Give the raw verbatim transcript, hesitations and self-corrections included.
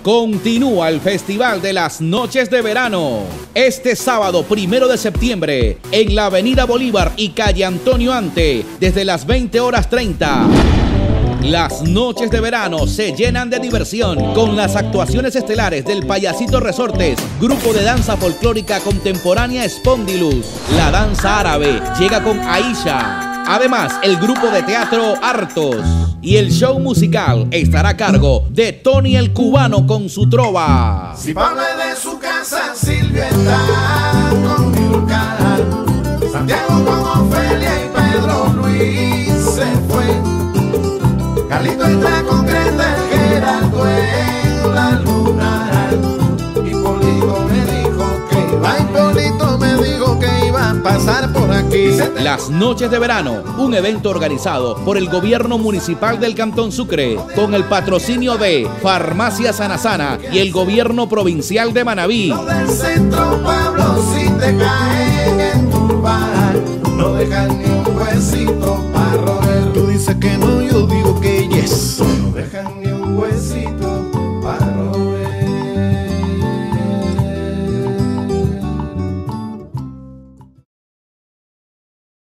Continúa el Festival de las Noches de Verano. Este sábado primero de septiembre en la Avenida Bolívar y calle Antonio Ante desde las veinte horas treinta. Las noches de verano se llenan de diversión con las actuaciones estelares del Payasito Resortes, grupo de danza folclórica contemporánea Spondylus. La danza árabe llega con Aisha. Además, el grupo de teatro Hartos. Y el show musical estará a cargo de Tony el Cubano con su trova. Si Pablo es de su casa, Silvia está con Milcar. Santiago con Ofelia y Pedro Luis se fue. Carlito entra con Greta, Gerardo en la luna. Hipólito me dijo que iba, Hipólito me dijo que iba a pasar por aquí. Las Noches de Verano, un evento organizado por el gobierno municipal del Cantón Sucre, con el patrocinio de Farmacia Sana Sana y el gobierno provincial de Manabí. Lo del centro, Pablo, si te caen en tu bar, no dejan ni un huesito.